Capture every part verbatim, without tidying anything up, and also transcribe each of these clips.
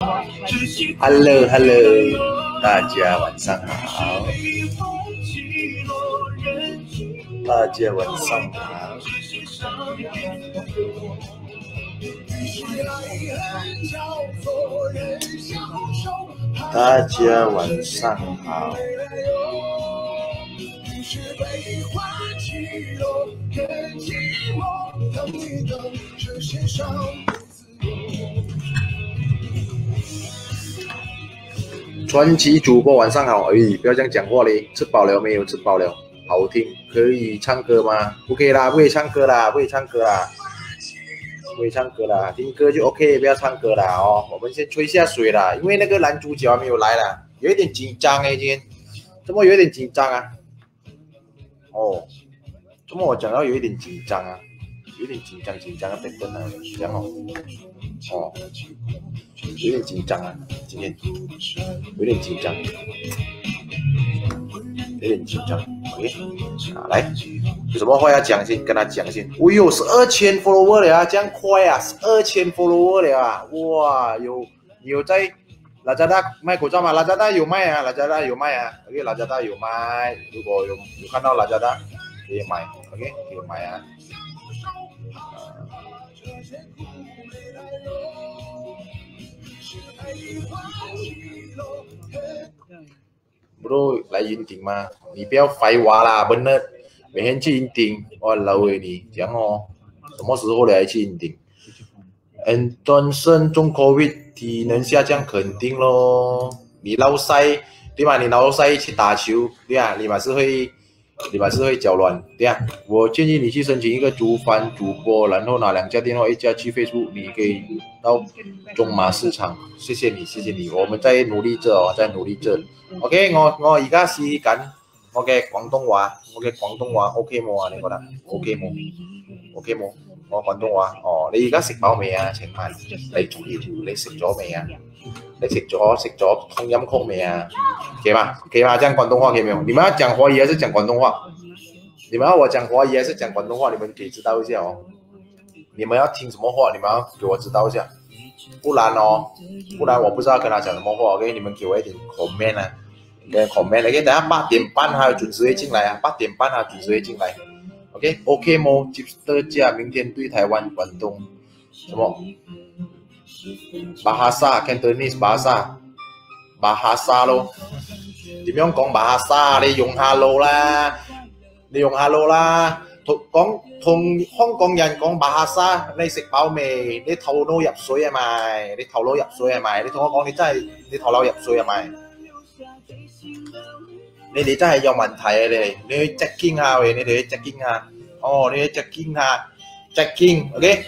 Hello Hello， 大家晚上好，大家晚上好，大家晚上好。传奇主播晚上好，哎，不要这样讲话嘞，吃饱了没有？吃饱了，好听，可以唱歌吗？不可以啦，不可以唱歌啦，不可以唱歌啦，不可以唱歌啦，听歌就 OK， 不要唱歌啦哦。我们先吹下水啦，因为那个男主角还没有来啦，有一点紧张哎，今天怎么有一点紧张啊？哦，怎么我讲到有一点紧张啊？有点紧张，紧张的等等啊，这样哦，哦，有点紧张啊，今天有点紧张，有点紧张 ，OK， 啊，来，有什么话要讲先跟他讲先。我有十二千 follower 了啊，这样快啊，十二千 follower 了啊，哇，有有在拉扎达卖口罩吗？拉扎达有卖啊，拉扎达有卖啊 ，OK， 拉扎达有卖，如果有有看到拉扎达可以买 ，OK， 可以买啊。Bro 来云顶吗？你不要废话啦，笨的，每天去云顶，我老诶你讲哦，什么时候来去云顶 ？Anton 中 Covid 体能下降肯定咯，你老晒对吧？你老晒去打球对啊，你嘛是会。你嘛是会搅乱，对啊，我建议你去申请一个主番主播，然后拿两家电话，一家去 Facebook， 你可以到中马市場。謝謝你，謝謝你，我們在努力着哦，在努力着。OK， 我我而家試緊我嘅廣東話，我嘅廣東話 OK 冇啊？你覺得 OK 冇 ？OK 冇？我廣東話哦，你而家食飽未啊？請問你你食咗未啊？你食咗食咗通音曲没啊？可以吧？可以吧？讲广东话可以没有？你们要讲华语还是讲广东话？你们要我讲华语还是讲广东话？你们可以知道一下哦。你们要听什么话？你们要给我知道一下，不然哦，不然我不知道跟他讲什么话。OK， 你们给我一点 comment 啊，给 comment。OK， 等下八点半他准时会进来啊，八点半他准时会进来。OK， OK 么？吉特加明天对台湾广东什么？Bahasa Cantonese bahasa bahasa 咯，點樣講 bahasa？ 你用 hello 啦，你用 hello 啦，同講同香港人講 bahasa， 你食飽未？你頭腦入水係咪？你頭腦入水係咪？你同我講你真係你頭腦入水係咪？你哋真係有問題啊！你哋你去 checking 下喂，你哋去 checking 下，哦，你去 checking 下 checking，OK？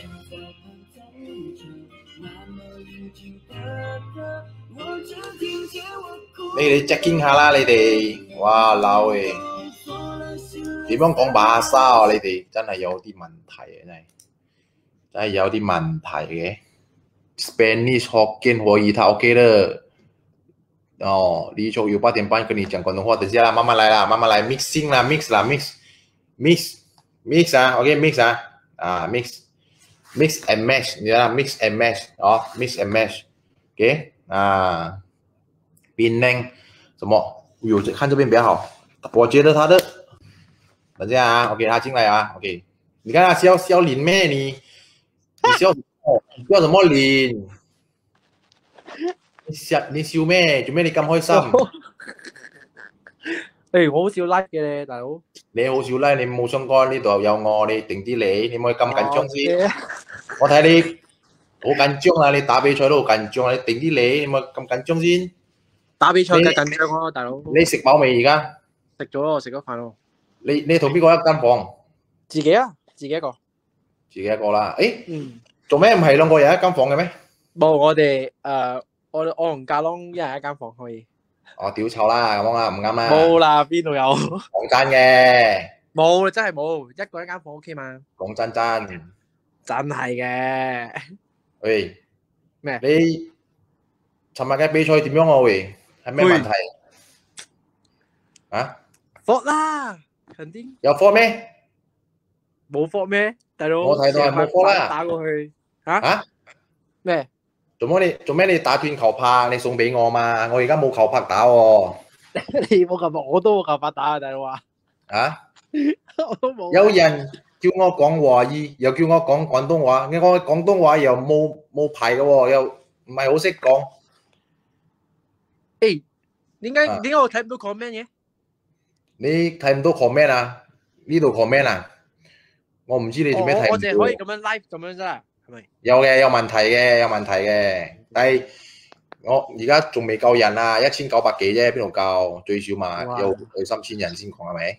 你哋 checking 下啦，你哋，哇老誒，點樣講馬沙啊？你哋真係有啲問題啊！真係，真係有啲問題嘅。Spanish、Hokkien、華語他 OK 了。哦，李秋有八點半跟你講廣東話，等下啦，慢慢來啦，慢慢來 mixing 啦 ，mix 啦 ，mix，mix mix 啊 ，OK mix 啊，啊 mix，mix and match， 你啦 mix and match， 哦 mix and match，OK 啊。槟榔什么？有看这边比较好，我觉得他的，等下啊 ，OK， 他进来啊 ，OK， 你看他笑笑脸咩？你你笑什么？笑什么脸？你笑你笑咩？做咩你咁開心？ 誒，我好少 like 嘅咧，大佬。 你好少 like， 你冇相干呢度有我，你定啲你，你唔可以咁緊張先。我睇你好緊張啊！你打比賽都好緊張啊！你定啲你，你唔可以咁緊張先。 打比賽嘅緊張咯，大佬。 你食飽未而家？ 食咗咯，食咗飯咯。 你你同邊個一間房？ 自己啊，自己一個。 自己一個啦。誒， 嗯， 做咩唔係兩個人一間房嘅咩？ 冇，我哋誒，我我同家窿一人一間房可以。 哦，屌臭啦，咁樣啊，唔啱啦。 冇啦，邊度有？ 講真嘅。 冇，真係冇，一個一間房 OK 嘛？ 講真真。 真係嘅。 喂， 咩？ 你尋日嘅比賽點樣啊？喂，係咩問題？啊？ 課啦，肯定。 有課咩？ 冇課咩？大佬。 我睇到係冇課啦。 打過去。嚇？ 嚇？ 咩？ 做乜你做咩你打斷球拍？你送俾我嘛？我而家冇球拍打喎。 你冇球拍，我都冇球拍打啊，大佬啊！ 啊？ 我都冇。 有人叫我講華語，又叫我講廣東話，你講廣東話又冇冇牌嘅喎，又唔係好識講。 誒，點解點解我睇唔到 comment 嘅？ 你睇唔到 comment 啊？呢度 comment 啊？我唔知你做咩睇唔到。 我淨係可以咁樣 live 咁樣啫，係咪？ 有嘅，有問題嘅，有問題嘅。但係我而家仲未夠人啊，一千九百幾啫，邊度夠？最少嘛，有有三千人先講係咪？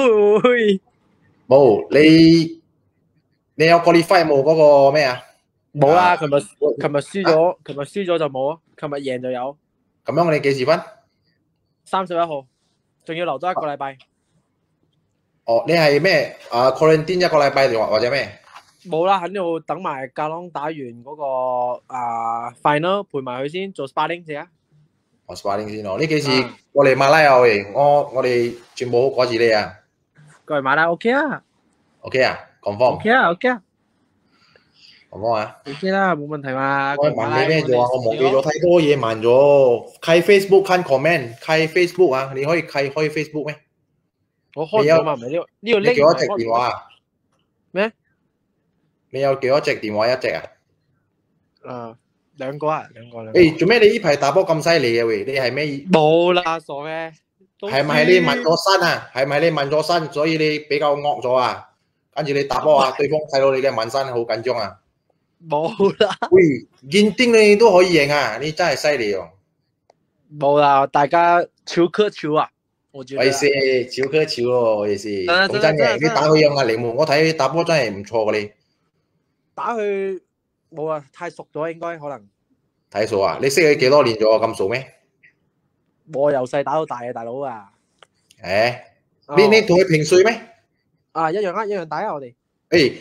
冇，你你有 qualify 冇嗰個咩啊？ 冇啦，琴日琴日輸咗，琴日輸咗就冇啊，琴日贏就有。 咁樣你幾時分？ 三十一號，仲要留多一個禮拜。 哦，你係咩？啊 quarantine 一個禮拜定或者咩？ 冇啦，喺呢度等埋格朗打完嗰個啊 final 陪埋佢先做 sparring 先啊。 哦 sparring 先咯，你幾時過嚟馬拉啊？喂，我我哋全部好掛住你啊！ 過嚟馬拉 OK 啊 ？OK 啊？confirm。 OK 啊 OK 啊。 confirm 啊 ？OK 啦，冇問題嘛。 我問你咩咗啊？我忘記咗太多嘢問咗。開 Facebook 看 comment，開 Facebook 啊？你可以開開 Facebook 咩？ 我開咗嘛，唔係呢個呢個 link。 你幾多隻電話啊？ 咩？ 你有幾多隻電話一隻啊？ 誒，兩個啊，兩個兩個。 誒，做咩你呢排打波咁犀利嘅喂？你係咩？ 冇啦，傻嘅。 係咪你問咗身啊？係咪你問咗身，所以你比較惡咗啊？跟住你打波啊，對方睇到你嘅紋身好緊張啊！ 冇啦。 喂，現丁你都可以贏啊！你真係犀利喎！ 冇啦，大家求科求啊！我覺得。 我意思超科超咯，我意思。講真嘅，你打佢有壓力冇？我睇打波真係唔錯嘅你。 打佢冇啊，太熟咗應該可能。 睇數啊！你識佢幾多年咗？咁熟咩？ 我由細打到大嘅大佬啊！ 誒，你你同佢平歲咩？ 啊，一樣啊，一樣打啊，我哋。 誒，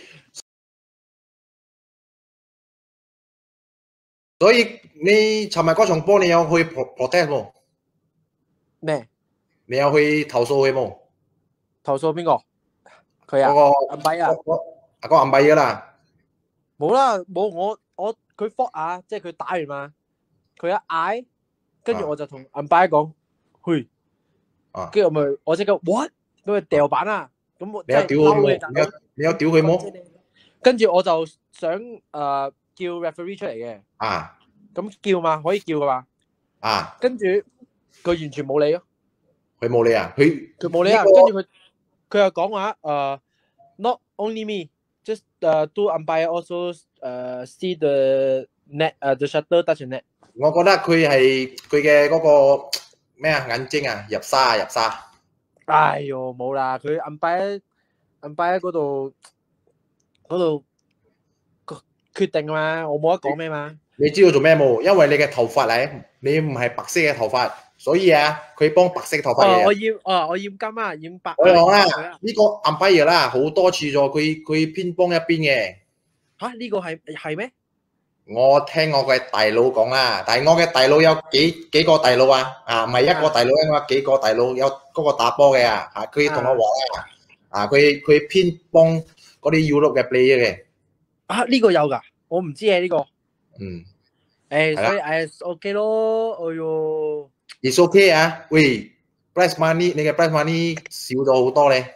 所以你尋日嗰場波你有去 protest 冇？ 咩？ 你有去投訴佢冇？ 投訴邊個？佢啊？ 嗰個暗幣啊？ 阿個暗幣噶啦。 冇啦，冇我我佢 fault 啊，即係佢打完嘛，佢一嗌，跟住我就同暗幣講，去，跟住我咪我即刻 what， 咁咪掉板啊，咁我你有屌佢冇？你有你有屌佢冇？ 跟住我就想誒叫 referee 出嚟嘅， 啊， 咁叫嘛，可以叫噶嘛， 啊， 跟住佢完全冇理咯， 佢冇理啊，佢佢冇理啊，跟住佢佢又講話誒 not only me。Just uh, two umpire also uh, see the net, uh, the shutter touch the net。 我覺得佢係佢嘅嗰個咩啊眼睛啊入沙入沙。 哎呦冇啦，佢 umpire umpire 嗰度嗰度決定嘛，我冇得講咩嘛。 你知道做咩冇？因為你嘅頭髮咧，你唔係白色嘅頭髮，所以啊，佢幫白色頭髮嘅。 我要哦，我染金啊，染白。 我講啦，呢個 umpire 啦，好多次咗，佢佢偏幫一邊嘅。 嚇呢個係係咩？ 我聽我嘅大佬講啦，但係我嘅大佬有幾幾個大佬啊？啊，唔係一個大佬，我有幾個大佬，有嗰個打波嘅啊，啊，佢同我話啦，啊，佢佢偏幫嗰啲 Europe 嘅 player 嘅。 啊，呢個有㗎，我唔知嘅呢個。 嗯。 誒，所以誒 OK 咯，哎呦。 It's OK 啊，喂 ，prize money 你嘅 prize money 少咗好多咧，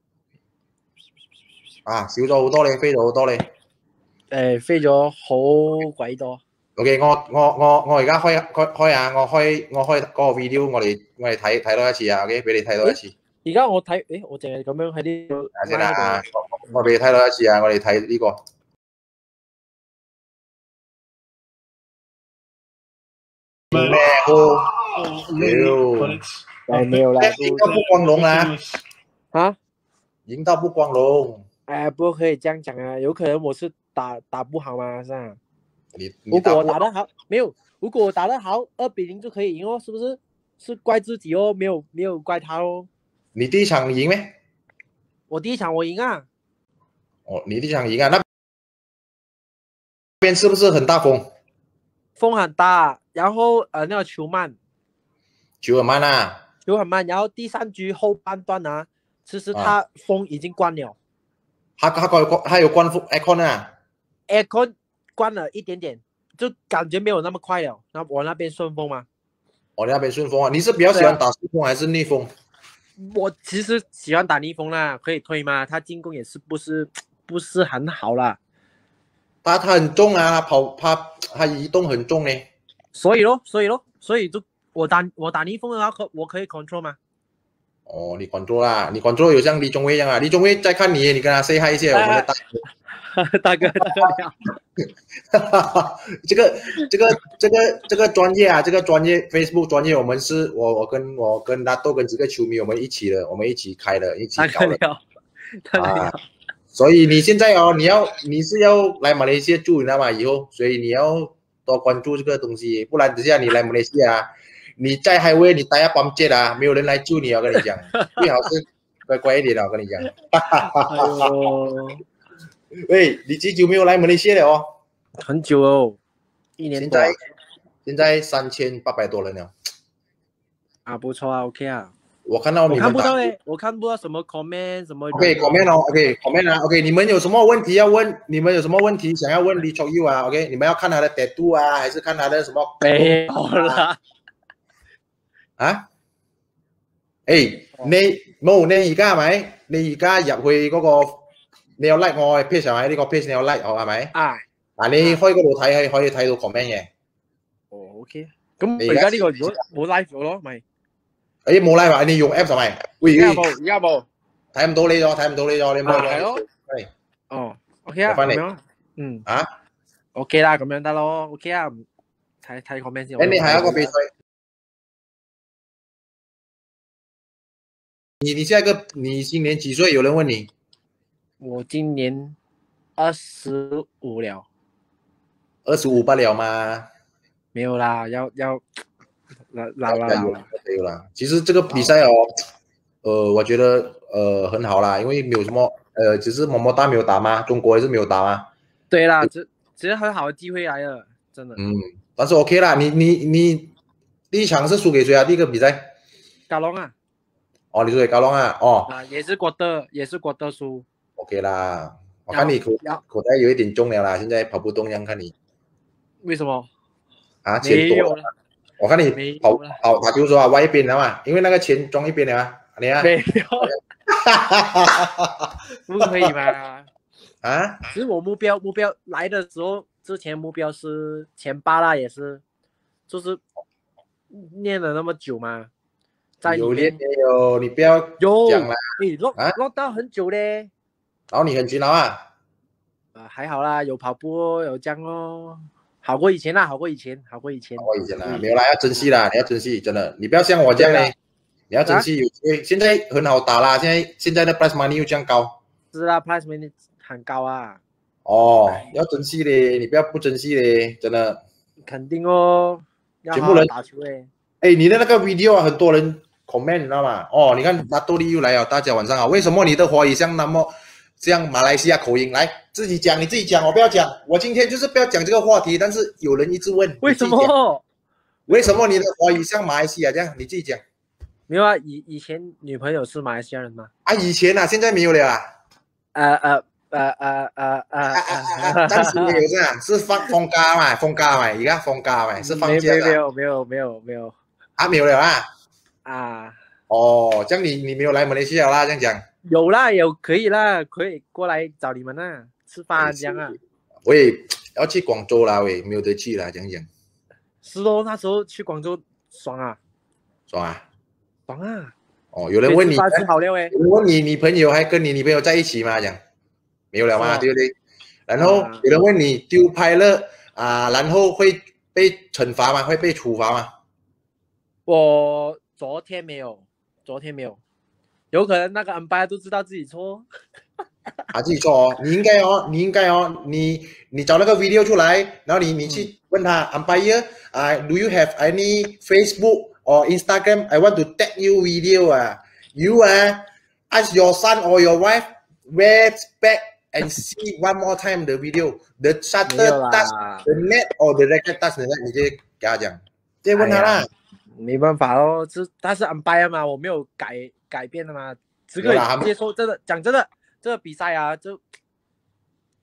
啊，少咗好多咧，飛咗好多咧。 誒，飛咗好鬼多。 OK，我我我我而家開開開下，我開我開嗰個 video，我哋我哋睇睇多一次啊 ，OK，俾你睇多一次。 而家我睇，誒，我淨係咁樣喺呢度。 睇先啦，我俾你睇多一次啊，我哋睇呢個。咩屌，哎没有啦， 赢到不光荣啦， 啊， 赢到不光荣。 哎，不可以这样讲啊，有可能我是打打不好嘛，是吧？ 你如果我打得好，没有，如果我打得好，二比零就可以赢哦，是不是？是怪自己哦，没有没有怪他哦。 你第一场赢咩？ 我第一场我赢啊。 哦，你第一场赢啊？那边是不是很大风？ 风很大，然后呃那个球慢， 球很慢啊， 球很慢，然后第三局后半段啊，其实他风已经关了， 他他有他有关风 aircon 啊 ，aircon 关了一点点， 就感觉没有那么快了。那我那边顺风嘛。 我、哦、那边顺风啊？你是比较喜欢打顺风还是逆风？ 我其实喜欢打逆风啦，可以推吗？他进攻也是不是不是很好啦。 他他很重啊，他跑他他移动很重呢。 所以咯，所以咯，所以就我打我打逆风的话，可我可以 control 吗？ 哦，你 control 啦，你 control 有像李宗伟一样啊？李宗伟在看你，你跟他 say hi 一下，我们的大哥，大哥大哥你好。这个这个这个这个专业啊，这个专业 Facebook 专业，我们是我我跟我跟他都跟几个球迷，我们一起的，我们一起开的，一起搞的啊。所以你现在哦，你要你是要来马来西亚住，你知道吗？以后，所以你要多关注这个东西，不然等下你来马来西亚，你在海威，你待下ปั๊มjet啊，没有人来救你，我跟你讲，最好是乖乖一点的，我跟你讲。哎呦，喂，你几久没有来马来西亚了哦？ 很久哦，一年多。 现在现在三千八百多人了。 啊，不错啊 ，OK 啊。 我看到你们我看不到诶，我看不到什么 comment 什么。 OK comment 哦 ，OK comment 啊 ，OK， 你们有什么问题要问？你们有什么问题想要问李秋佑啊 ？OK， 你们要看他的 tattoo 啊，还是看他的什么？ 没有啦。 啊？誒，你冇你而家係咪？你而家入去嗰個，你有 like 我嘅 page 係咪？呢個 page 你有 like 我係咪？ 啊。 嗱，你開嗰度睇係可以睇到 comment 嘅。 哦 ，OK。咁而家呢個如果冇 live 咗咯，咪？ 誒冇 live 啊？你用 app 係咪？喂， 而家冇，而家冇。 睇唔到你咗，睇唔到你咗，你冇。 係咯。 係。 哦 ，OK 啊，咁樣。嗯。 啊 ？OK 啦，咁樣得咯 ，OK 啊。睇睇 comment 先。 誒，你係一個比賽。你你下一个你今年几岁？有人问你。 我今年二十五了。 二十五罢了吗？ 没有啦，要要老老了老了。 没有啦。其实这个比赛哦，呃，我觉得呃很好啦，因为没有什么呃，只是么么哒没有打嘛，中国也是没有打嘛。 对啦，这这是很好的机会来了，真的。 嗯，但是 OK 啦，你你你第一场是输给谁啊？第一个比赛？ 高龙啊。 哦，你输给高龙啊？哦。 啊，也是国德，也是国德输。 OK 啦，我看你口口袋有一点重了啦，现在跑不动，这样看你。 为什么？ 啊，钱多了。我看你跑跑打球说啊，歪一边了嘛，因为那个钱装一边了嘛，你啊。 没有。不可以嘛？ 啊？ 其实我目标目标来的时候，之前目标是前八啦，也是，就是练了那么久嘛。 有练没有？你不要讲啦。 你落落到很久嘞。 然后你很勤劳啊。 呃，还好啦，有跑步，有这样哦，好过以前啦，好过以前，好过以前。 好过以前啦，没有啦，要珍惜啦，你要珍惜，真的，你不要像我这样嘞，你要珍惜。有现在很好打啦，现在现在的 prize money 又这样高。 是啊 ，prize money 很高啊。 哦，要珍惜嘞，你不要不珍惜嘞，真的。 肯定哦， 全部人打球嘞。 哎，你的那个 video 啊，很多人 comment 你知道吗？哦，你看拿豆粒又来了，大家晚上好。为什么你的华语像那么像马来西亚口音？来，自己讲，你自己讲，我不要讲。我今天就是不要讲这个话题，但是有人一直问， 为什么？ 为什么你的华语像马来西亚这样？你自己讲。 没有啊，以以前女朋友是马来西亚人吗？ 啊，以前啊，现在没有了啊。 呃呃呃呃呃呃， 暂时没有这样，是放放假嘛，放假嘛，而家放假嘛，是放假。 没有没有没有没有啊，没有了啊。 啊。 哦，这样你你没有来马来西亚啦？这样讲。 有啦，有可以啦，可以过来找你们啦，吃饭这样啊。 喂，要去广州啦，喂，没有得去啦，讲讲。 是哦，那时候去广州爽啊， 爽啊， 爽啊。 哦，有人问你， 吃好料诶。 有人问你女朋友还跟你女朋友在一起吗？讲没有了嘛，对不对？然后有人问你丢拍了啊，然后会被惩罚吗？会被处罚吗？ 我昨天没有，昨天没有。有可能那个 umpire 都知道自己错， 啊，自己错哦，你应该哦，你应该哦，你你找那个 video 出来，然后你你去问他 umpire 啊、uh, ，do you have any Facebook or Instagram? I want to tag you video 啊、uh, ，you 啊、uh, ask your son or your wife wear back and see one more time the video, the shutter touch the net or the racket touch the net， 你就给他讲，直接问他啦。 没办法哦，这他是 umpire 嘛，我没有改改变的嘛，只可以接受。真的讲真的，这个比赛啊，就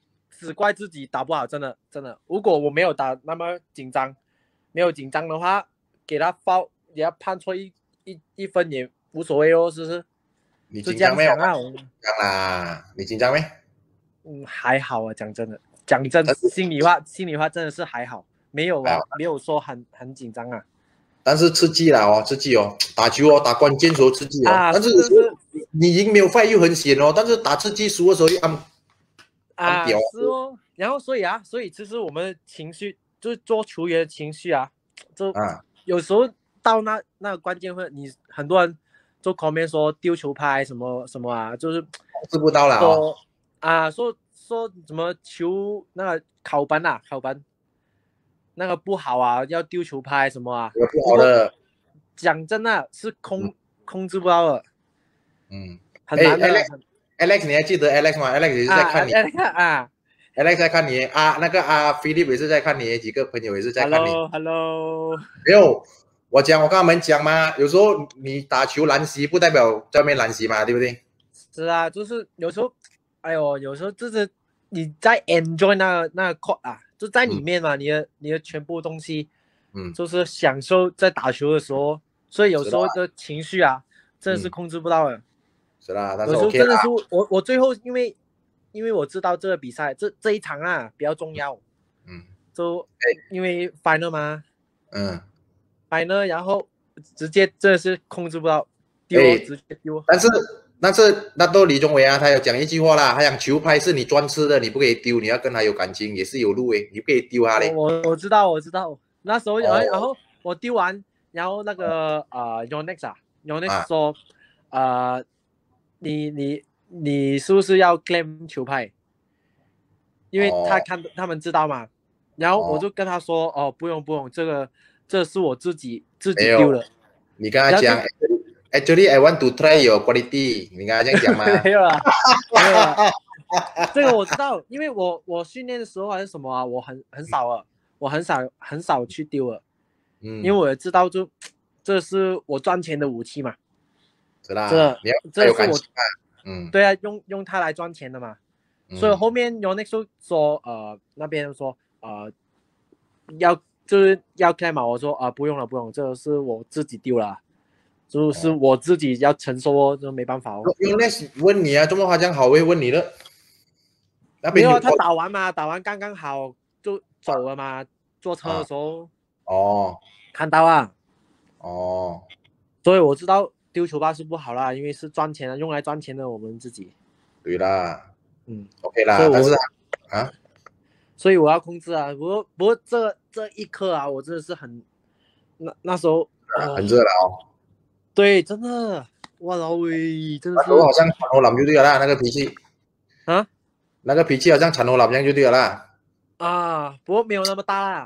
只怪自己打不好，真的真的。如果我没有打那么紧张，没有紧张的话，给他报也要判错一一一分也无所谓哦，是不是？ 你紧张没有？ 啊， 紧张啦，你紧张没？ 嗯，还好啊，讲真的，讲真，心里话，心里话真的是还好，没有啊，没有说很很紧张啊。 但是刺激啦哦，刺激哦，打球哦，打关键时候刺激哦。啊、但是是是你赢没有 fight 又很险哦，但是打刺激输的时候又安啊，是哦。然后所以啊，所以其实我们的情绪就是做球员的情绪啊，就啊， 有时候到那那个关键会，你很多人做 comment 说丢球拍什么什么啊，就是控制不到了哦。 啊，说说什么球那个考班啊，考班。那个不好啊，要丢球拍什么啊？ 有不好的。 讲真的，是控、嗯、控制不到的。 嗯， 很难的。 Alex, Alex， 你还记得 Alex 吗 ？Alex 也是在看你。 啊, 啊 Alex 在看你啊，那个啊 ，Philip 也是在看你，几个朋友也是在看你。 Hello，Hello。 没有，我讲，我跟他们讲嘛，有时候你打球拦席不代表在外面拦席嘛，对不对？ 是啊，就是有时候，哎呦，有时候就是你在 enjoy 那个那个 court 啊。就在里面嘛，嗯、你的你的全部东西，嗯，就是享受在打球的时候，所以有时候的情绪啊，真的是控制不到的。 是啦，但是、 OK、有时候真的是我我最后因为因为我知道这个比赛这这一场啊比较重要，嗯，就因为 final 嘛，嗯 ，final 然后直接真的是控制不到，丢直接丢。 但是。但是那都李宗伟啊，他有讲一句话啦，他讲球拍是你专吃的，你不可以丢，你要跟他有感情，也是有路诶，你不可以丢他嘞。 我我知道我知道，那时候、哦、然后我丢完，然后那个呃 Yonex 啊 Yonex 说，啊、呃，你你你是不是要 claim 球拍？因为他看、哦、他们知道嘛，然后我就跟他说，哦，不用不用，这个这是我自己自己丢的。 你跟他讲。Actually, I want to try your quality。你跟他这样讲吗？ 没有啦，没有啦。这个我知道，因为我我训练的时候还是什么啊，我很很少啊，我很少很少去丢了。嗯，因为我也知道就，就这是我赚钱的武器嘛。 是啦， 这你要这有感情啊。嗯， 对啊，用用它来赚钱的嘛。嗯、所以后面有那时候说，呃，那边说，呃，要就是要 claim 嘛，我说啊、呃，不用了不用，这个是我自己丢了。就是我自己要承受哦，就没办法哦。 因为问你啊，这么他这样好会问你的， 那边没有他打完嘛，打完刚刚好就走了嘛，啊、坐车的时候哦， 看到啊， 哦， 所以我知道丢球吧是不好啦，因为是赚钱的，用来赚钱的我们自己。 对啦， 嗯 ，OK 啦，但是啊， 所以我要控制啊，不过不过这这一刻啊，我真的是很那那时候、 哦、很热了哦。 对，真的，哇老喂，真的是。 我好像产后老就对了啦，那个脾气啊， 那个脾气好像产后老样就对了啦。 啊，不过没有那么大啦，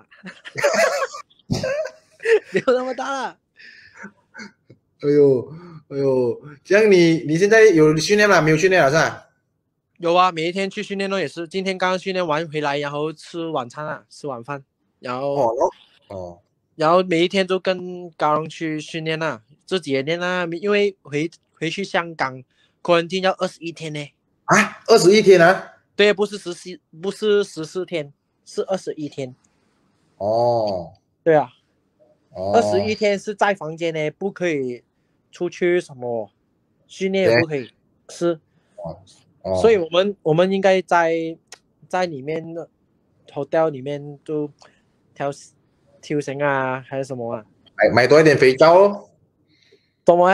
没有那么大啦。 哎呦，哎呦，这样你你现在有训练吗？没有训练了是吧？ 有啊，每一天去训练都也是。今天刚刚训练完回来，然后吃晚餐啊，吃晚饭，然后哦哦， 然后每一天都跟高龙去训练啊。自己也练啊，因为回回去香港 quarantine 要二十一天呢。 啊，二十一天啊？ 对，不是十四，不是十四天，是二十一天。 哦， 对啊，二十一天是在房间呢，不可以出去什么训练也不可以吃。哦，所以我们我们应该在在里面 hotel 里面就跳跳绳啊，还是什么啊？ 买买多一点肥皂哦。 懂吗？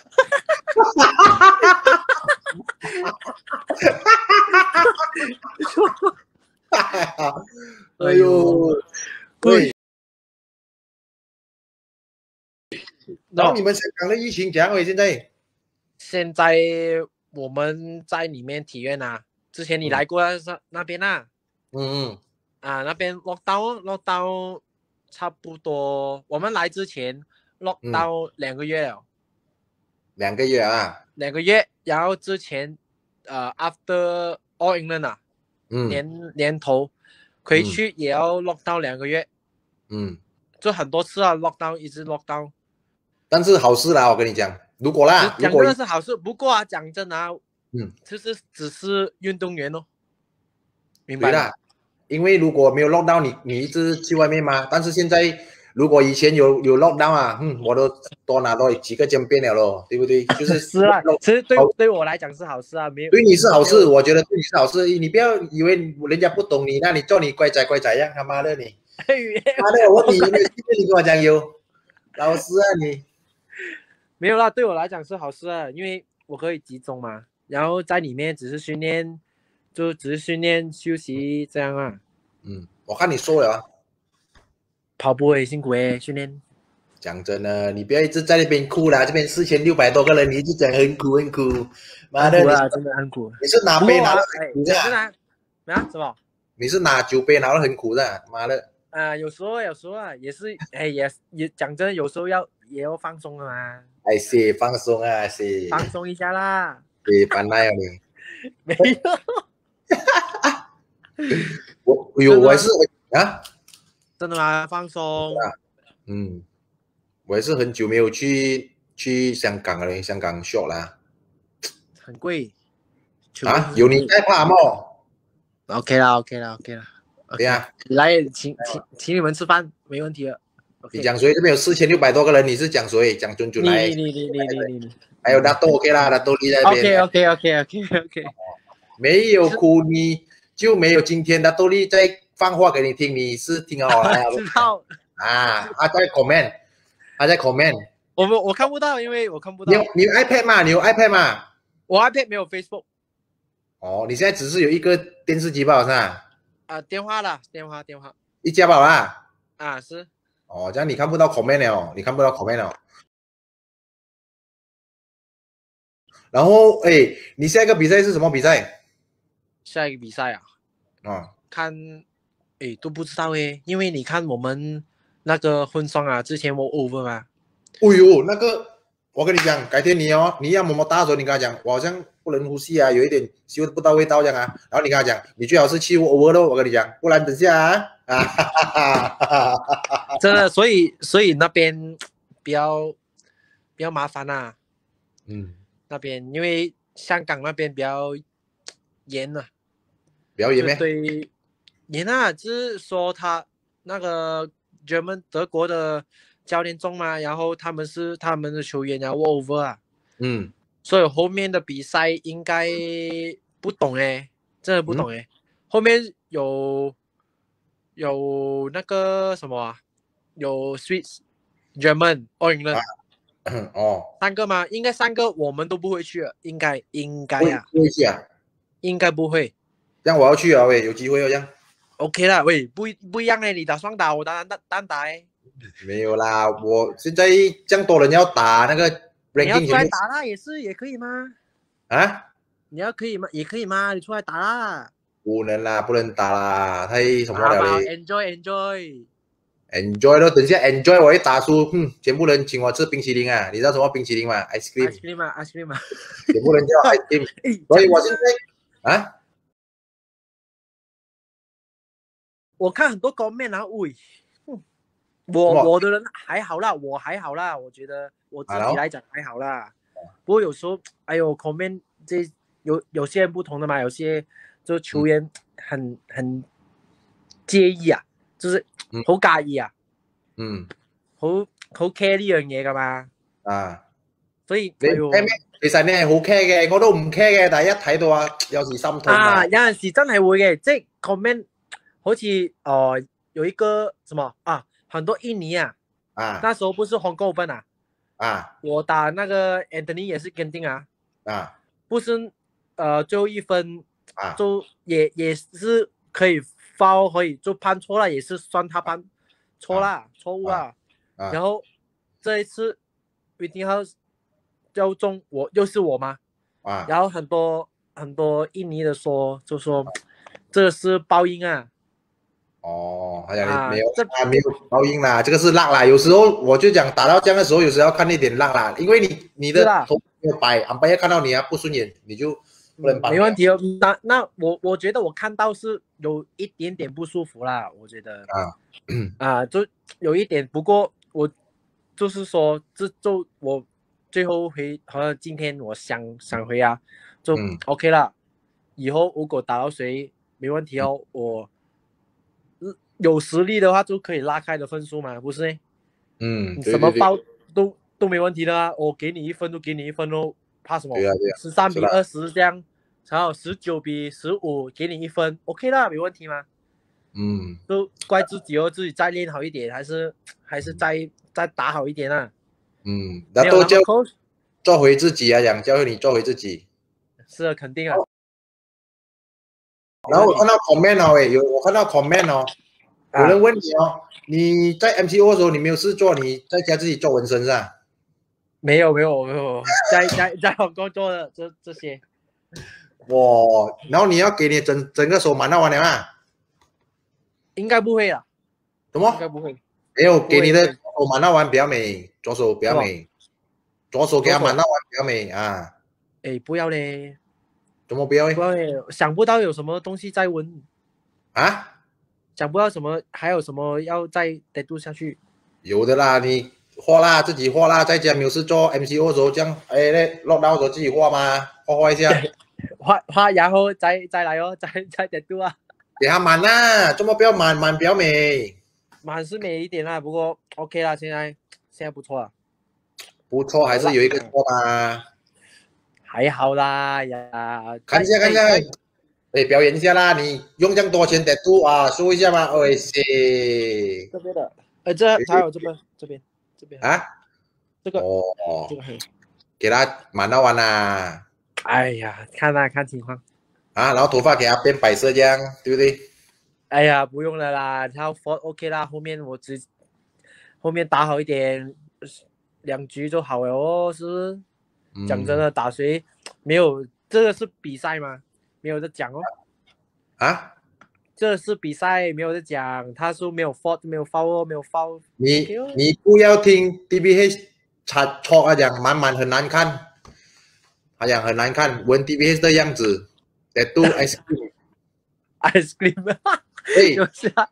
哎呦，对。然后你们香港的疫情怎样？现在？ 现在我们在里面体院啊，之前你来过那那边啊？嗯嗯。啊，那边 lockdown lockdown 差不多，我们来之前 lockdown 两个月了。 两个月啊， 两个月，然后之前，呃 ，after All England 啊，嗯，年年头回去也要 lockdown 两个月，嗯，就很多次啊 ，lockdown 一直 lockdown。 但是好事啦，我跟你讲，如果啦， 讲真的是好事，不过啊，讲真啊，嗯，其实只是运动员哦。 明白啦，因为如果没有 lockdown，你你一直去外面嘛。但是现在如果以前有有 lockdown 啊，嗯，我都多拿到几个煎饼了咯，对不对？就是是啊，其实对对我来讲是好事啊，没有对你是好事，我觉得对你是好事。你不要以为人家不懂你，那你叫你乖仔乖仔样，他妈的你，妈的，我问你有没有信任？你跟我讲有，老师啊你， 没有啦，对我来讲是好事啊，因为我可以集中嘛，然后在里面只是训练，就只是训练休息这样啊。 嗯，我看你瘦了啊， 跑步也辛苦诶，训练。 讲真的，你不要一直在那边哭啦，这边四千六百多个人，你一直讲很苦很苦，妈的， 很苦啊，真的很苦。 你是拿杯拿的很苦的、 啊，啊什么？ 你是拿酒杯拿的很苦的，妈的。 啊、呃，有时候有时候啊，也是，哎，也也讲真，有时候要也要放松的嘛。 哎是放松啊，是放松一下啦。 对，搬来啊你。 没有。 我有我也是啊。 真的吗？放松。 啊、嗯，我也是很久没有去去香港了，香港 shop 啦。 很贵。 啊，有你在怕吗 ？OK 啦 ，OK 啦 ，OK 啦。 对呀、啊， 来请请请你们吃饭，没问题了。 你讲谁？这边有四千六百多个人，你是讲谁？讲准准来。 你你你你你你。 还有那都 OK 啦，那都立在那边。 OK OK OK OK OK。 没有哭你就没有今天的豆力在放话给你听，你是听好了啊？ 知道啊，他在 comment， 他在 comment。 我我我看不到，因为我看不到。 你有你有 iPad 吗？你有 iPad 吗？ 我 iPad 没有 Facebook。 哦，你现在只是有一个电视机吧？是吧？ 啊，电话啦，电话电话。 一家宝啦。 啊，是。 哦，这样你看不到 comment 了，你看不到 comment 了。然后，哎，你下一个比赛是什么比赛？ 下一个比赛啊？ 啊， 看，哎，都不知道哎，因为你看我们那个混双啊，之前我 over 嘛。 哎呦，那个，我跟你讲，改天你哦，你要么么大的时候，你跟他讲，我好像不能呼吸啊，有一点吸不到味道这样啊。然后你跟他讲，你最好是去 over 咯，我跟你讲，不然等下啊，啊哈哈哈哈， 真的，所以所以那边比较比较麻烦啊。 嗯。 那边因为香港那边比较严啊， 比较严咩？ 对，严啊，就是说他那个 German 德国的教练中嘛，然后他们是他们的球员啊 over 啊， 嗯， 所以后面的比赛应该不懂哎，真的不懂哎、嗯，后面有有那个什么啊，有 Swiss、German 二赢了。 哦， 三个吗？应该三个，我们都不会去了，应该应该啊， 不会去啊， 应该不会。 这样我要去啊，喂，有机会哦，这样。 OK 啦，喂，不不一样嘞，你打双打，我打单单打哎。 没有啦，我现在这样多人要打那个 ranking， 你要出来打啦，也是也可以吗？ 啊？ 你要可以吗？也可以吗？你出来打啦。 不能啦，不能打啦，太什么了嘞 ？Enjoy enjoy。 enjoy 咯，等下 enjoy 我一打输，嗯，全部人请我吃冰淇淋啊！你知道什么冰淇淋吗 ？ice cream。 ice cream 啊 ，ice cream 啊。 全部人叫 ice cream，所以我现在啊， 我看很多公面然后喂，我我的人还好啦，我还好啦，我觉得我自己来讲还好啦。不过有时候，哎呦 comment 这有有些人不同的嘛，有些就球员很、嗯、很介意啊，就是好介意啊， 嗯， 好好 care 呢樣嘢噶嘛， 啊， 所以你 care 咩？其實你係好 care 嘅，我都唔 care 嘅，但係一睇到啊，有時心痛啊。有陣時真係會嘅，即係 comment 好似誒、呃、有一個什麼啊，很多印尼啊， 啊， 那時候不是香港本啊。 啊， 我打那個 Anthony 也是跟定啊， 啊， 不是，呃，最後一分， 啊， 就也也是可以 foul 可以就判錯了，也是算他判錯了，啊、錯誤啊，啊，然後這一次 Whittinghouse 要中我又是我嘛， 啊， 然後很多很多印尼的說就說這是報應啊。 哦，哎呀，你沒有啊，沒有報應啦，這個是 luck 啦。有時候我就講打到這樣的時候，有時候要看一點 luck 啦，因為你你的頭沒有擺，安排要看到你啊不順眼，你就不能擺。 沒問題哦，那那我我覺得我看到是有一點點不舒服啦，我覺得啊啊就有一點，不過我就是說，這就我最後回，好像今天我想想回啊，就 OK 啦，以後如果打到誰。 没问题哦，我有实力的话就可以拉开的分数嘛，不是呢？ 嗯， 你对对对， 什么包都都没问题的啊，我给你一分就给你一分哦，怕什么？ 对啊对啊， 十三是啦， 比二十这样，然后十九比十五给你一分，OK 啦，没问题吗？ 嗯就怪自己哦，自己再练好一点，还是还是再再打好一点啊？ 嗯，那没有， 都叫然后 coach 做回自己啊，讲教会你做回自己。 是肯定啊，没问题然后我看到 comment 哦，诶，有我看到 comment 哦，有人啊。 问你哦，你在 M C O 的时候你没有事做，你在家自己做纹身是吧？ 没有没有没有，在在在香港做的这这些哇，然后你要给你整整个手满到完了啊？ 应该不会啊， 怎么应该不会， 没有给你的不会不会， 手满到完比较美，左手比是吧？ 较美，左手给左手， 他满到完比较美啊？ 哎，不要嘞， 怎么不要诶？ 不要嘞，想不到有什么东西在纹， 啊？ 想不到什么还有什么要再得度下去。 有的啦，你画啦，自己画啦，在家没有事做 M C O 的时候这样，哎，那 lockdown 的时候自己画嘛，画画一下， 画画，然后再再来哦，再再得度啊， 给他满啦，怎么不要满满比较美？ 满是美一点啦，不过 OK 啦，现在现在不错了， 不错，还有啦， 是有一个错嘛。 还好啦呀， 看一下，看一下， 再再再哎，表演一下啦！你用这样多钱得度啊，说一下嘛。哎塞， 这边的，呃，这还有这边这边这边啊， 这个这哦， 个还有。 给他满到完啦， 哎呀，看啦，看情况。 啊，然后头发给他变白色这样，对不对？ 哎呀，不用了啦，然后 for OK 啦，后面我只后面打好一点，两局就好了哦，是不是？讲真嗯， 的，打谁没有？这个是比赛吗？没有得讲哦， 啊， 这是比赛，没有得讲。他说没有 fault 没有 foul 哦，没有 foul，OK 你哦。 你不要听 D B H 擦错啊，讲满满很难看，他讲很难看，闻 D B H 的样子，得度 ice cream， ice cream， 哎， 就是啊。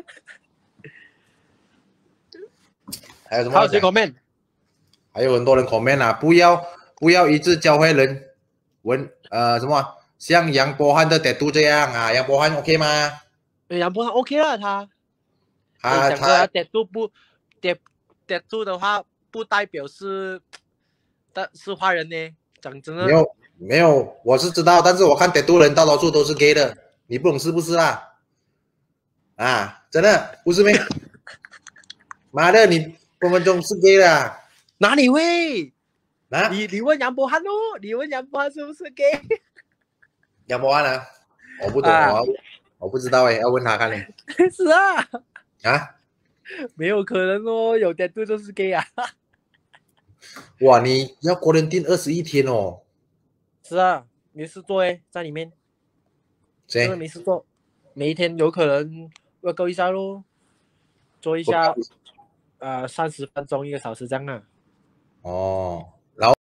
还有什么还有谁要讲？ comment？ 还有很多人 comment 啊，不要不要一直教会人文呃什么，像杨波汉的 tattoo 这样啊，杨波汉 OK 吗？ 杨波 OK 了，他。哎， 他他讲真啊，tattoo 不 tattoo 的话，不代表是的是坏人呢。讲真的， 没有没有，我是知道，但是我看 tattoo 人大多数都是 gay 的，你不懂是不是啊？啊，真的不是咩？妈的，你分分钟是 gay 的啊？ 哪里会？ 啊你你问杨博翰哦，你问杨博翰是不是 gay？ 杨波汉啊？我不懂， 啊， 我我不知道哎，要问他看嘞。 是啊， 啊， 没有可能哦，有 tattoo 就是 gay 啊。 哇，你要 quarantine 二十一天哦？ 是啊，没事做诶，在里面真的谁？ 没事做，每一天有可能 work 一下咯，做一下呃三十分钟一个小时这样啊。 哦，然后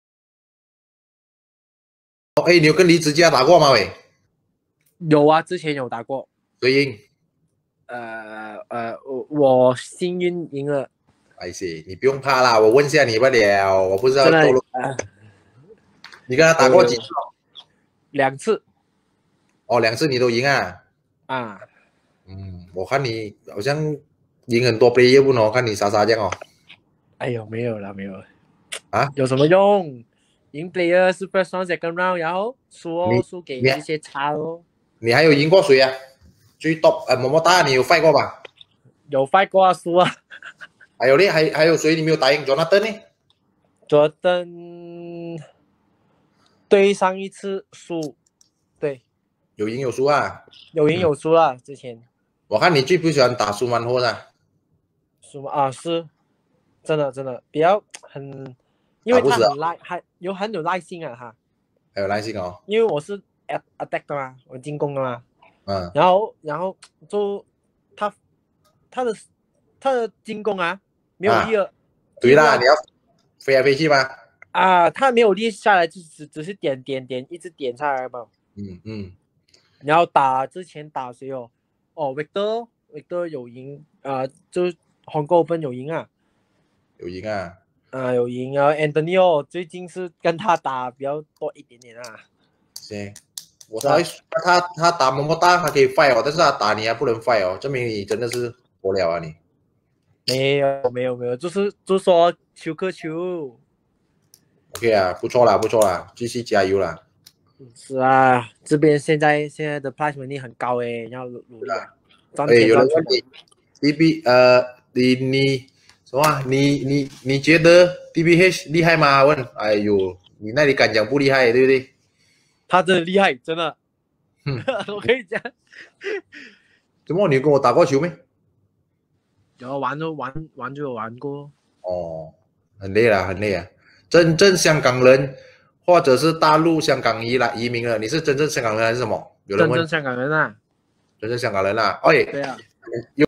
哎，你有跟离子家打过吗？喂？ 有啊，之前有打过， 谁赢？ 呃呃，我我幸运赢了， 哎是，你不用怕啦，我问下你不了，我不知道真的透露。 呃你跟他打过几次？ 两次哦，两次你都赢啊？ 啊。 嗯，我看你好像赢很多 player 不呢？我看你傻傻这样哦。 哎呦，没有了，没有了， 啊， 有什么用？赢 player 是 first round second round，然后输哦， 你输给你这些差哦。 你还有赢过谁啊？最 top 呃，么么哒，你有 fight 过吧？ 有 fight 过啊，输啊。 还有呢，还还有谁你没有打赢 Jonathan 呢？ 佐登对上一次输，对， 有赢有输啊。 有赢有输啦。之前我看你最不喜欢打苏曼霍的， 输啊，是真的真的比较很，因为打不死啊， 他很耐，还有很有耐心啊他。 还有耐心哦。 因为我是 attack 的嘛，我进攻的嘛， 嗯， 然后然后就他他的他的进攻啊没有力了， 对啦，你要飞来飞去吗？ 啊，他没有力下来，就只只是点点点，一直点下来嘛。 嗯嗯， 然后打之前打谁哦？哦，Victor Victor 有赢啊、呃，就红高分有赢啊， 有赢啊。 啊有赢啊，Antonio 最近是跟他打比较多一点点啊。 行， 我才他他打么么哒，他可以 fight 哦，但是他打你还不能 fight 哦，证明你真的是活了啊你。 没有没有没有，就是就说球克球。 OK 啊，不错啦不错啦，继续加油啦。 是啊，这边现在现在的 price money 很高诶，要努力啊，赚哎，有人钱赚钱。 问你 D B 呃，你你什么啊？你你你觉得 D B H 厉害吗？问，哎呦，你那里敢讲不厉害，对不对？ 他真的厉害，真的。 哼， 我可以讲。 怎么你有跟我打过球没？ 有玩就玩玩就有玩过。 哦，很累了，很累啊。真正香港人或者是大陆香港移来移民了，你是真正香港人还是什么？有人问。 真正香港人啊。 真正香港人啊，哎， 对啊。 有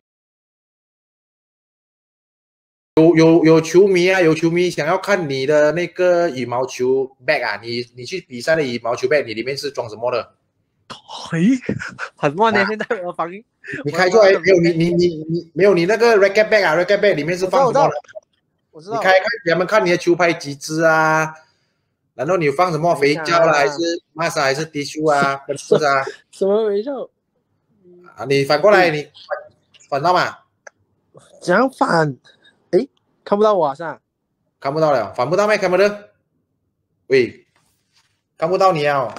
有有有球迷啊，有球迷想要看你的那个羽毛球 bag 啊，你你去比赛的羽毛球 bag，你里面是装什么的？ 嘿，很乱的，现在我防疫。 你开出来没有？你你你你没有你那个 racket bag 啊 ，racket bag 里面是放什么的？ 我知道。 你开看给他们看你的球拍几支啊？然后你有放什么肥皂啦，还是 mask 还是 tissue 啊？粉丝啊？ 什么肥皂？ 啊，你反过来，你反到吗？ 怎样反？诶，看不到我啊，是吧？ 看不到了，反不到没？看不到。喂，看不到你啊！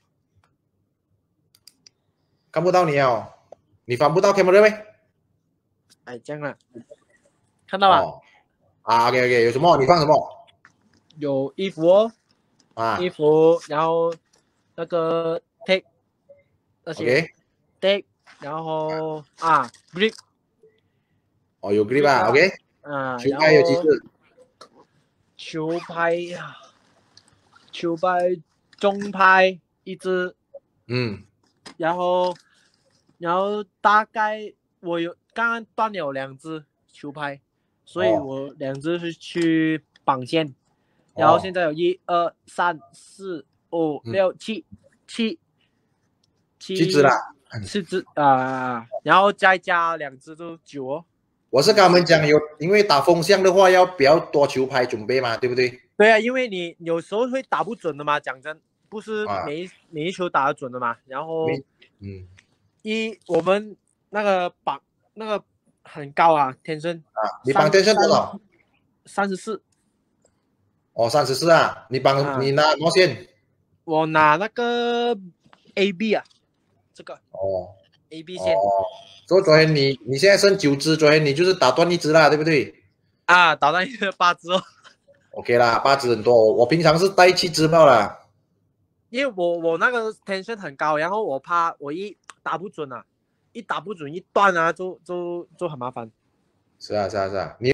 看不到你啊！你翻不到 camera 没？ 哎，这样啊，看到了。 哦，啊 ，OK OK，有什么？你放什么？ 有衣服哦， 啊， 衣服，然后那个 take 那些 take，然后啊 grip， 哦，有 grip 啊 ，OK， 啊， 球拍有几支？ 球拍呀，球拍中拍一支， 嗯， 然后然后大概我有刚刚断了两只球拍，所以我两只是去绑线，然后现在有一二三四五六七七七支啦， 七支啊，然后再加两只就九哦。 我是跟他们讲有，因为打风向的话要比较多球拍准备嘛，对不对？ 对啊，因为你有时候会打不准的嘛，讲真，不是每一、啊、每一球打得准的嘛。然后， 嗯， 一我们那个绑那个很高啊，天生啊，你绑天生多少？ 三十四。 哦，三十四啊，你绑、啊、你拿毛线？ 我拿那个 A B 啊，这个哦 A B 线。 哦，所以昨天你你现在剩九支，昨天你就是打断一支啦，对不对？ 啊，打断一个八支哦。 OK 啦，八支很多，我我平常是带七支炮啦。 因为我我那个 tension 很高，然后我怕我一打不准啊，一打不准一断啊，就就就很麻烦。 是啊是啊是啊，你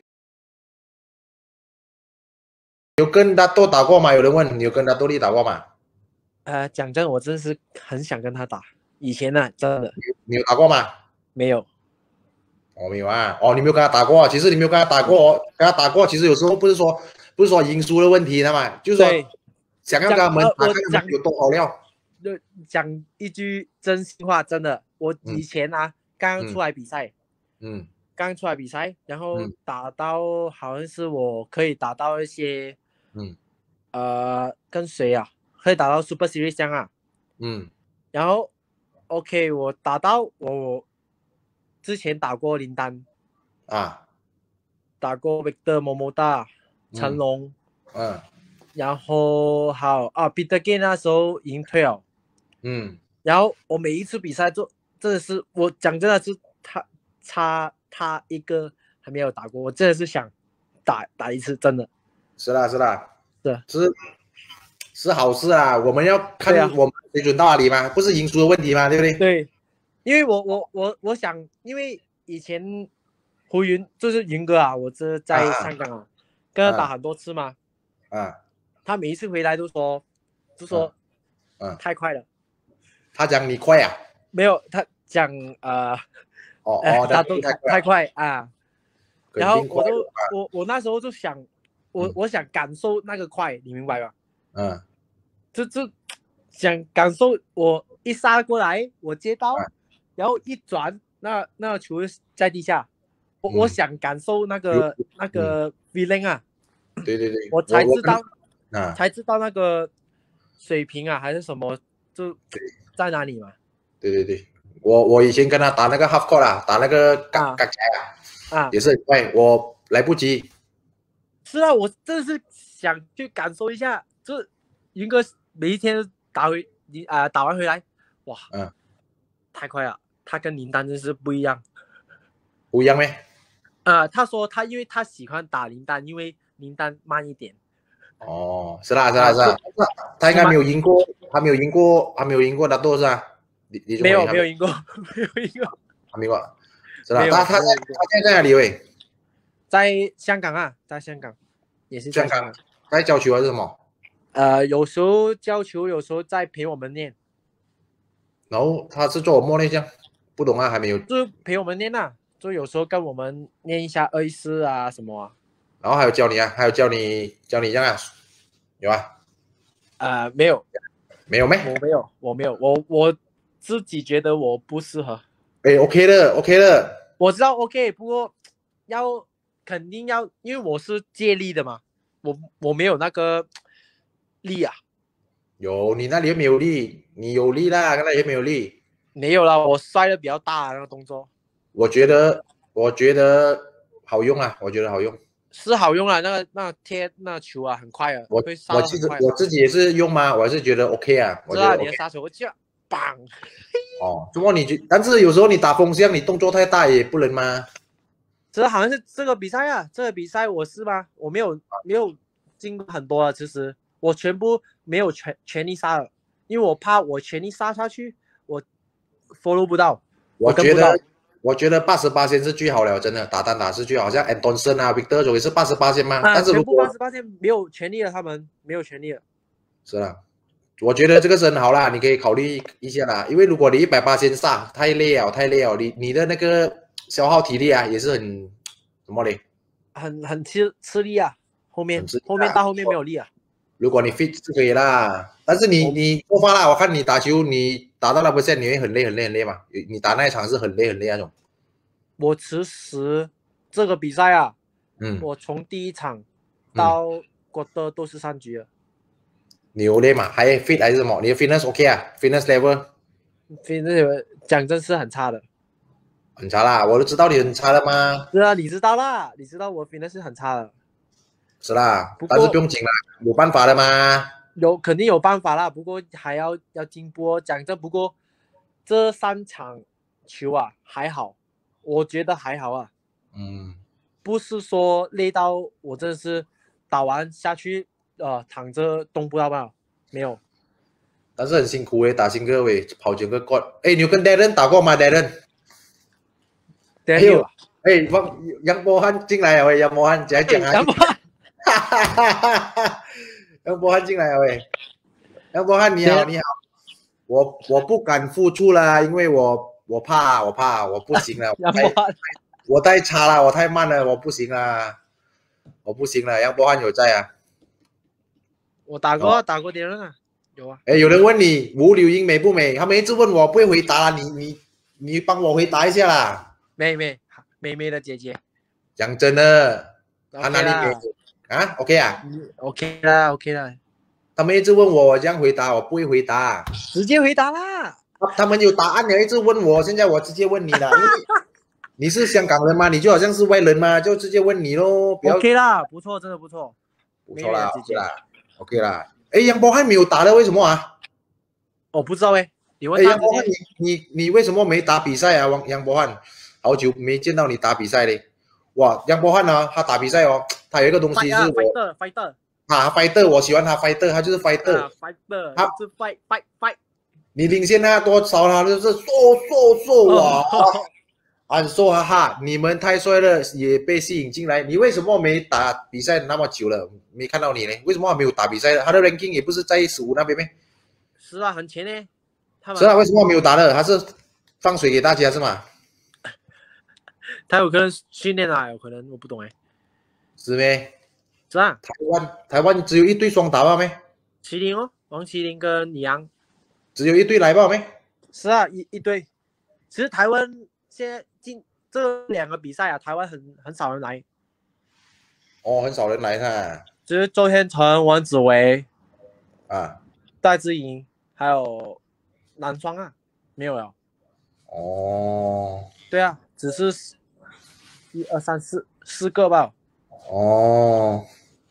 有跟他多打过吗？有人问你有跟他多利打过吗？ 呃，讲真，我真是很想跟他打。以前呢、啊，真的。 你有打过吗？ 没有。 哦，没有啊。哦，你没有跟他打过，其实你没有跟他打过，跟他打过，其实有时候不是说不是说赢输的问题，知道吗？就是说想要跟他们打，看他们有多好料。 就讲一句真心话，真的，我以前啊，嗯、刚刚出来比赛， 嗯， 刚出来比赛，然后打到好像是我可以打到一些， 嗯， 呃，跟谁啊？可以打到 Super Series 这样啊， 嗯， 然后 OK， 我打到我我之前打过林丹啊， 打过 Victor Momoda、成龙， 嗯， 然后好啊 Peter Gay 那时候已经退了， 嗯， 然后我每一次比赛就真的是我讲真的是他差他一个还没有打过，我真的是想打打一次，真的。 是啦是啦， 是是是好事啊，我们要看我们水准到哪里嘛，不是赢输的问题嘛，对不对？ 对，因为我我我我想，因为以前胡云就是云哥啊，我这在香港啊，啊跟他打很多次嘛， 啊， 他每一次回来都说，就说， 嗯、啊， 太快了。 他讲你快啊？ 没有，他讲呃， 哦哦， 他都太太快啊。然后我都啊、 我我那时候就想，我、嗯、我想感受那个快，你明白吗？ 嗯， 就就想感受我一杀过来，我接到，啊、然后一转，那那个球在地下，我、嗯、我想感受那个、嗯、那个 feeling 啊。 对对对， 我才知道， 啊， 才知道那个水平啊还是什么，就在哪里嘛？ 对对对，我我以前跟他打那个 half court 啊，打那个嘎嘎夹啊，也是很快，我来不及。 是啊，我真的是想去感受一下，就是云哥每一天打回你啊、呃、打完回来，哇，嗯，太快了，他跟林丹真是不一样。 不一样咩？ 呃，他说他因为他喜欢打林丹，因为林丹慢一点。 哦，是啦是啦是啦，他应该没有赢过，他没有赢过，他没有赢过纳豆是吧？李李宗伟没有没有赢过，没有赢过， 还没过，是啦。他他他现在在哪里喂？ 在香港啊，在香港，也是在香港，在教球还是什么？ 呃，有时候教球，有时候在陪我们练。 然后他是做什么那项？不懂啊，还没有。 就陪我们练啊，就有时候跟我们练一下二一四啊什么啊。 然后还有教你啊，还有教你教你这样啊，有啊？ 呃，没有， 没有咩？ 我没有，我没有，我我自己觉得我不适合。 哎 ，OK 的 ，OK 的。 我知道 OK， 不过要肯定要，因为我是借力的嘛，我我没有那个力啊。 有，你那里又没有力，你有力啦，那里又没有力。 没有啦，我摔的比较大那个动作。 我觉得，我觉得好用啊，我觉得好用。 是好用啊，那个那个贴那个球啊，很快啊， 我会杀我其实我自己也是用嘛，我还是觉得 OK 啊。 知道你的杀球，我就棒。 哦，怎么你就？但是有时候你打风向，你动作太大也不能吗？ 这好像是这个比赛啊，这个比赛我是吗？我没有没有经过很多啊，其实我全部没有全全力杀了，因为我怕我全力杀下去，我 follow 不到。 我觉得我觉得八十八线是最好了，真的打单打是最好，像 Anderson 啊 ，Victor 总也是八十八线嘛。 啊， 但是全部八十八线没有全力了，他们没有全力了。 是啦，我觉得这个是很好啦，你可以考虑一下啦，因为如果你一百八线杀太累了，太累了，你你的那个消耗体力啊也是很什么嘞？ 很很吃吃力啊，后面、啊、后面到后面没有力啊。 如果你 fit 是可以啦，但是你你过发啦，我看你打球你打到那不线，你会很累很累很累嘛？你打那一场是很累很累那种。 我其实这个比赛啊， 嗯， 我从第一场到过的都是三局了。 牛累嘛？还 fit 还是什么？你的 fitness OK 啊 ？fitness level？fitness 讲真是很差的。 很差啦，我都知道你很差的嘛。 是啊，你知道啦，你知道我 fitness 是很差的。 是啦，但是不用紧啦，有办法的嘛。 有肯定有办法啦，不过还要要进步。讲真，不过这三场球啊还好，我觉得还好啊。 嗯， 不是说累到我真的是打完下去呃躺着动不到吧？没有。 但是很辛苦诶，打新个位跑整个 court。哎，你有跟 Darren 打过吗 ？Darren？ 还有， 哎，汪杨波汉进来了喂，杨波汉讲讲啊。杨波汉，哈哈哈哈杨波汉进来了喂，杨波汉你好你好，我我不敢付出了，因为我我怕我怕我不行了。 杨波汉， 我太差了，我太慢了，我不行了，我不行了。杨波汉有在啊？ 我打过、哦、打过别人啊，有啊。 哎，有人问你吴柳英美不美？他们一直问我，不会回答，你你你帮我回答一下啦。 妹妹，妹妹的姐姐。 讲真的，她哪里美啊 ？OK 啊 ？OK 啦 ，OK 啦。 他们一直问我，我这样回答，我不会回答。 直接回答啦。 他们有答案的，一直问我，现在我直接问你了。你是香港人吗？你就好像是外人嘛，就直接问你咯。 OK 啦，不错，真的不错， 不错啦，OK 啦 ，OK 啦。哎，杨波汉没有打的，为什么啊？ 我不知道哎，你问他。 杨波汉，你你你为什么没打比赛啊？王杨波汉，好久没见到你打比赛嘞。哇，杨波汉呢？他打比赛哦，他有一个东西是我 fighter fighter 啊 fighter， 我喜欢他 fighter， 他就是 fighter fighter， 他是 fight fight fight。 你领先他多少？他就是瘦瘦瘦哇，很瘦哈哈！你们太帅了，也被吸引进来。你为什么没打比赛那么久了？没看到你呢？为什么还没有打比赛？他的 ranking 也不是在十五那边咩？ 是啊，很前呢。 是啊，为什么没有打的？他是放水给大家是吗？ 他有可能训练啊，有可能我不懂哎。 是咩？ 是啊。 台湾台湾只有一队双打吧咩？ 麒麟哦，王麒麟跟李阳。 只有一队来吧咩？ 是啊，一一队。其实台湾现在进这两个比赛啊，台湾很很少人来。 哦，很少人来哈。 只是周天成、王子维啊、 戴资颖，还有男双啊，没有了。 哦， 对啊，只是一二三四四个吧。 哦，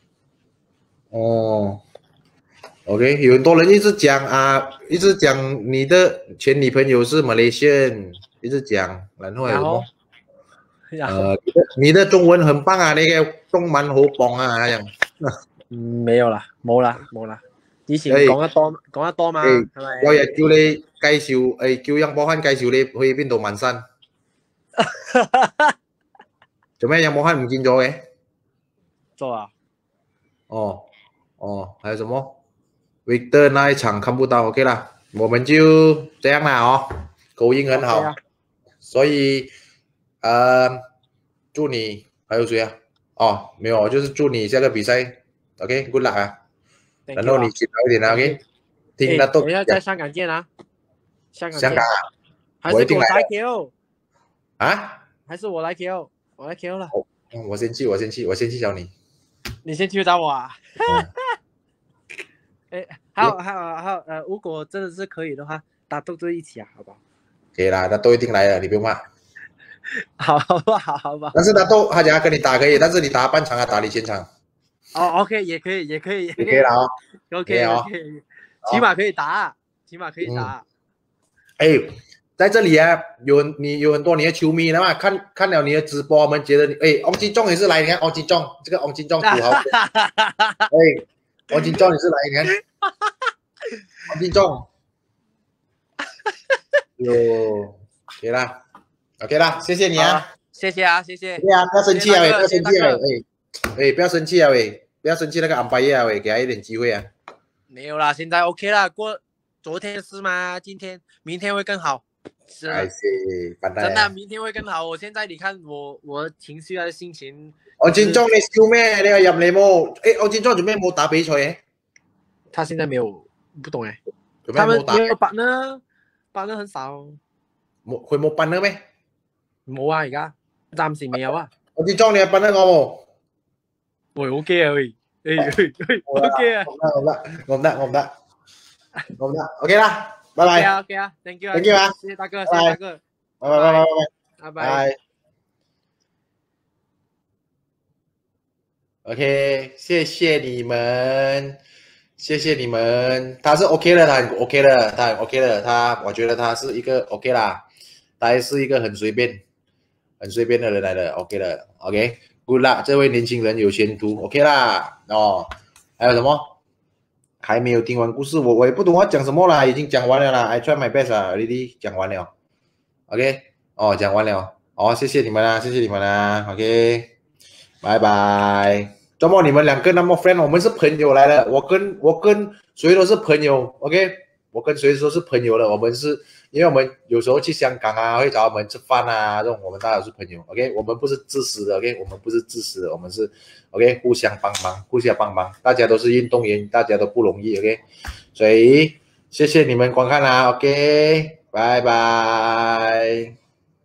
哦 ，OK， 有很多人一直讲啊，一直讲你的前女朋友是马来西亚，一直讲，然后还有什么？呃，你的你的中文很棒啊，那个中文好棒啊，那樣。 嗯，沒有啦，冇啦，冇啦。以前講得多，講得多嘛，係咪？ 有日叫你介紹，誒叫楊波漢介紹你去邊度紋身。做咩？楊波漢唔見咗嘅？ 做啊。 哦哦，還有什麼 ？Victor 那一場看不到 ，OK 啦，我們就這樣啦哦，口音很好， okay 啊、所以呃，祝你還有誰啊？哦，沒有，就是祝你下個比賽 ，OK，good luck 啊，然後你勤勞一點啊 ，OK， 聽得到。 等一下在香港見啊，香港。 香港啊， 還是我來 K O 啊？ 還是我來 K O， 我來 K O 了。 我先去，我先去，我先去找你。 你先去找我啊？哎，還有還有還有呃，如果真的是可以的話，打鬥就一起啊，好不好？ 可以啦，他都一定來了，你不用怕。 好吧，好吧。 但是他都他講跟你打可以，但是你打半場啊，打你全場。 哦 ，OK， 也可以，也可以，也可以啦哦 ，OK OK， 起碼可以打，起碼可以打。 哎、嗯，在這裡啊，有你有很多你的球迷的嘛，看看了你的直播，我們覺得你，哎，翁金仲也是來，你看翁金仲，這個翁金仲土豪，哎，翁金仲也是來，你看，翁金仲，有，可以啦 ，OK 啦，謝謝你啊， 謝謝啊，謝謝。 對啊，不要生氣啊，喂，不要生氣啊，喂，哎，不要生氣啊，喂，不要生氣那個安排啊，喂，給他一點機會啊。 沒有啦，現在 OK 啦，過昨天是嗎？今天、明天會更好。是，真的，明天會更好。我現在你看我我情緒啊，心情。 我金鐘你笑咩？你又入嚟冇？誒，我金鐘做咩冇打比賽嘅？ 他現在沒有，不懂誒。他們沒有班呢，班呢很少。 冇，佢冇班呢咩？ 冇啊，而家暫時未有啊。 我金鐘你有班呢我冇？ 喂 ，OK 啊喂，誒誒 OK 啊。 我唔得，我唔得，我唔得，我唔得 ，OK 啦。拜拜。 OK 啊 ，OK 啊 ，Thank you 啊 ，Thank you 啊， 謝謝大哥，謝謝大哥， 拜拜拜拜拜拜。 OK， 謝謝你們，謝謝你們，他是 OK 的，他很 OK 的，他很 OK 的，他我覺得他是一個 OK 啦，他還是一個很隨便、很隨便的人來的 ，OK 的 ，OK，Good luck，這位年輕人有前途 ，OK 啦，哦，還有什麼？還沒有聽完故事，我我也不懂我講什麼啦，已經講完了啦 ，I try my best 啊 ，already 講完了 ，OK， 哦，講完了，哦，謝謝你們啦，謝謝你們啦 ，OK， 拜拜。周末你們兩個那麼 friend， 我們是朋友來的，我跟我跟誰都是朋友 ，OK， 我跟誰都是朋友的，我們是，因為我們有時候去香港啊，會找我們吃飯啊，這種我們大家都是朋友 ，OK， 我們不是自私的 ，OK， 我們不是自私的，我們是 OK 互相幫忙，互相幫忙，大家都是運動員，大家都不容易 ，OK， 所以謝謝你們觀看啦 ，OK， 拜拜。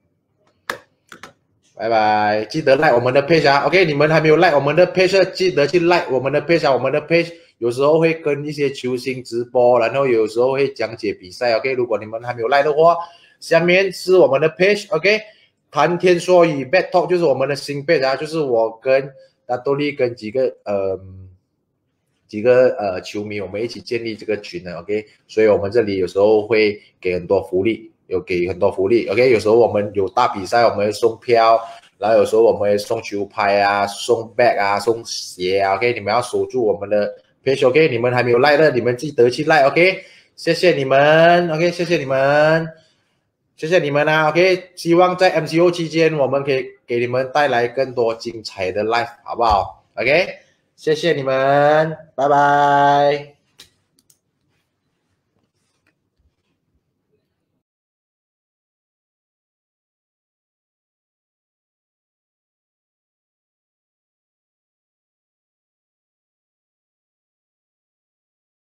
拜拜，記得 like 我們的 page 啊 ，OK， 你們還沒有 like 我們的 page， 記得去 like 我們的 page 啊，我們的 page 有時候會跟一些球星直播，然後有時候會講解比賽 ，OK， 如果你們還沒有 like 的話，下面是我們的 page，OK， 談天說語 Bad Talk 就是我們的新 page 啊，就是我跟大多利跟幾個呃幾個呃球迷，我們一起建立這個群的 ，OK， 所以我們這裡有時候會給很多福利。有給很多福利 ，OK， 有時候我們有大比賽，我們會送票，然後有時候我們會送球拍啊，送 bag 啊，送鞋啊 ，OK， 你們要守住我們的 page，OK， 你們還沒有 like 的，你們記得去 like，OK， 謝謝你們 ，OK， 謝謝你們，謝謝你們啊 ，OK， 希望在 M C O 期間，我們可以給你們帶來更多精彩的 live，好不好 ？OK， 謝謝你們，拜拜。